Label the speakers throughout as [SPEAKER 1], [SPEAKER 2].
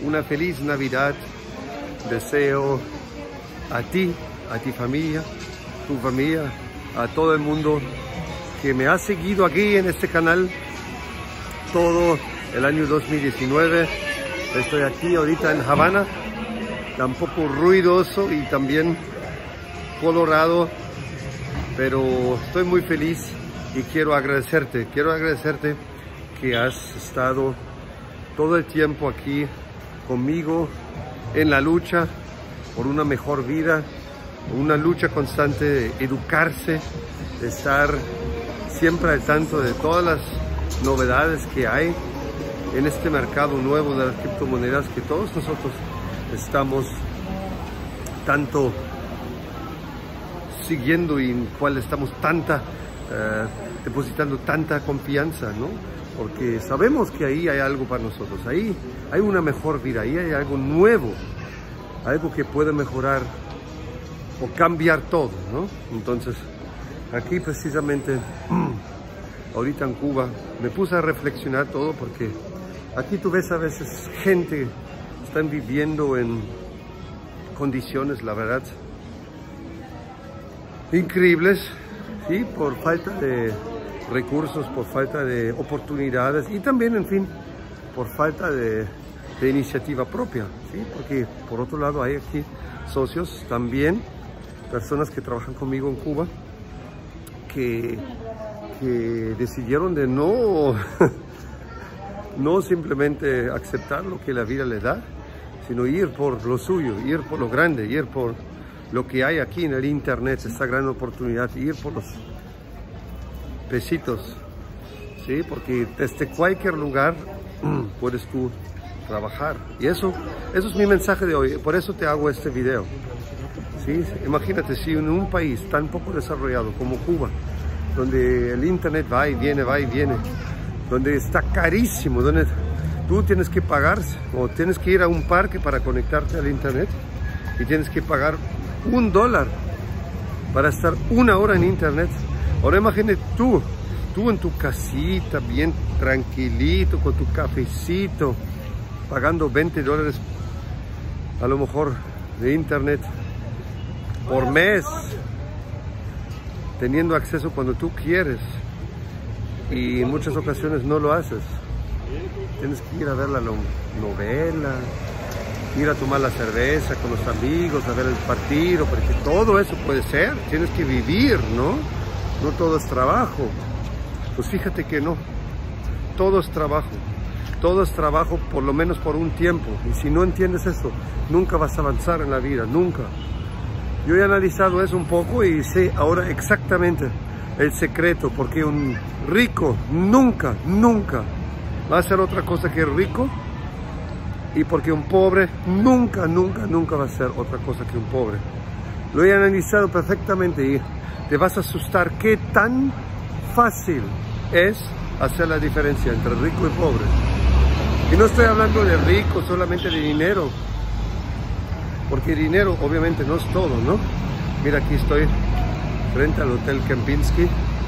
[SPEAKER 1] una feliz Navidad. Deseo a ti familia, tu familia, a todo el mundo que me ha seguido aquí en este canal todo el año 2019. Estoy aquí ahorita en Habana, tampoco ruidoso y también colorado, pero estoy muy feliz y quiero agradecerte que has estado todo el tiempo aquí conmigo en la lucha por una mejor vida, una lucha constante de educarse, de estar siempre al tanto de todas las novedades que hay en este mercado nuevo de las criptomonedas que todos nosotros estamos tanto siguiendo y en cual estamos depositando tanta confianza, ¿no? Porque sabemos que ahí hay algo para nosotros, ahí hay una mejor vida, ahí hay algo nuevo, algo que puede mejorar o cambiar todo, ¿no? Entonces, aquí precisamente, ahorita en Cuba, me puse a reflexionar todo porque aquí tú ves a veces gente que están viviendo en condiciones, la verdad, increíbles, ¿sí? Por falta de recursos, por falta de oportunidades y también, en fin, por falta de iniciativa propia, ¿sí? Porque por otro lado hay aquí socios también, personas que trabajan conmigo en Cuba, que decidieron de no simplemente aceptar lo que la vida les da, sino ir por lo suyo, ir por lo grande, ir por lo que hay aquí en el internet, esta gran oportunidad, ir por los pesitos, ¿sí? Porque desde cualquier lugar puedes tú trabajar. Y eso es mi mensaje de hoy, por eso te hago este video, ¿sí? Imagínate si en un país tan poco desarrollado como Cuba, donde el internet va y viene, donde está carísimo, donde tú tienes que pagar o tienes que ir a un parque para conectarte al internet y tienes que pagar $1 para estar 1 hora en internet. Ahora imagínate tú en tu casita, bien tranquilito, con tu cafecito, pagando $20 a lo mejor de internet por mes, teniendo acceso cuando tú quieres y en muchas ocasiones no lo haces. Tienes que ir a ver la novela, ir a tomar la cerveza con los amigos, a ver el partido, porque todo eso puede ser, tienes que vivir, ¿no? No todo es trabajo. Pues fíjate que no, todo es trabajo por lo menos por un tiempo, y si no entiendes eso, nunca vas a avanzar en la vida, nunca. Yo he analizado eso un poco y sé ahora exactamente el secreto, porque un rico nunca va a ser otra cosa que rico, y porque un pobre nunca va a ser otra cosa que un pobre. Lo he analizado perfectamente y te vas a asustar qué tan fácil es hacer la diferencia entre rico y pobre. Y no estoy hablando de rico solamente de dinero, porque dinero obviamente no es todo, ¿no? Mira, aquí estoy frente al Hotel Kempinski,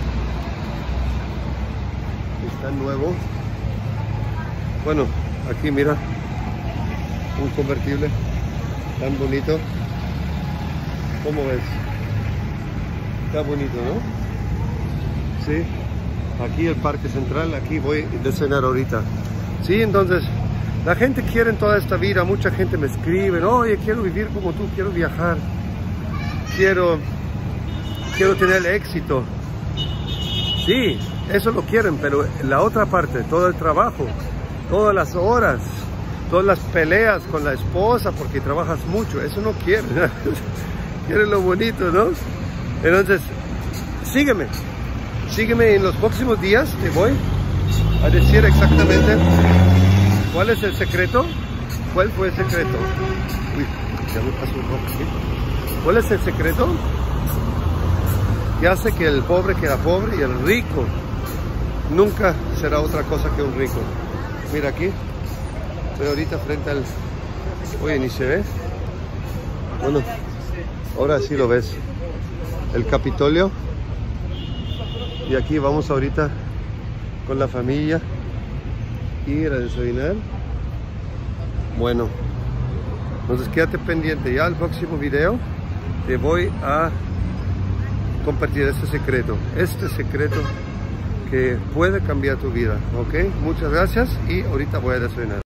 [SPEAKER 1] está nuevo. Bueno, aquí mira, un convertible tan bonito. ¿Cómo ves? Está bonito, ¿no? Sí, aquí el Parque Central, aquí voy a cenar ahorita. Sí, entonces, la gente quiere en toda esta vida, mucha gente me escribe, oye, quiero vivir como tú, quiero viajar, quiero tener éxito. Sí, eso lo quieren, pero la otra parte, todo el trabajo, todas las horas, todas las peleas con la esposa porque trabajas mucho, eso no quieren. Quieren lo bonito, ¿no? Entonces, sígueme en los próximos días, te voy a decir exactamente cuál es el secreto, cuál fue el secreto. Uy, ya me pasó un poco, ¿sí? ¿Cuál es el secreto que hace que el pobre queda pobre y el rico nunca será otra cosa que un rico? Mira aquí, estoy ahorita frente al... Oye, ni se ve. Bueno, ahora sí lo ves. El Capitolio. Y aquí vamos ahorita con la familia ir a desayunar Bueno, entonces quédate pendiente. Ya el próximo video te voy a compartir este secreto que puede cambiar tu vida. Ok, muchas gracias y ahorita voy a desayunar.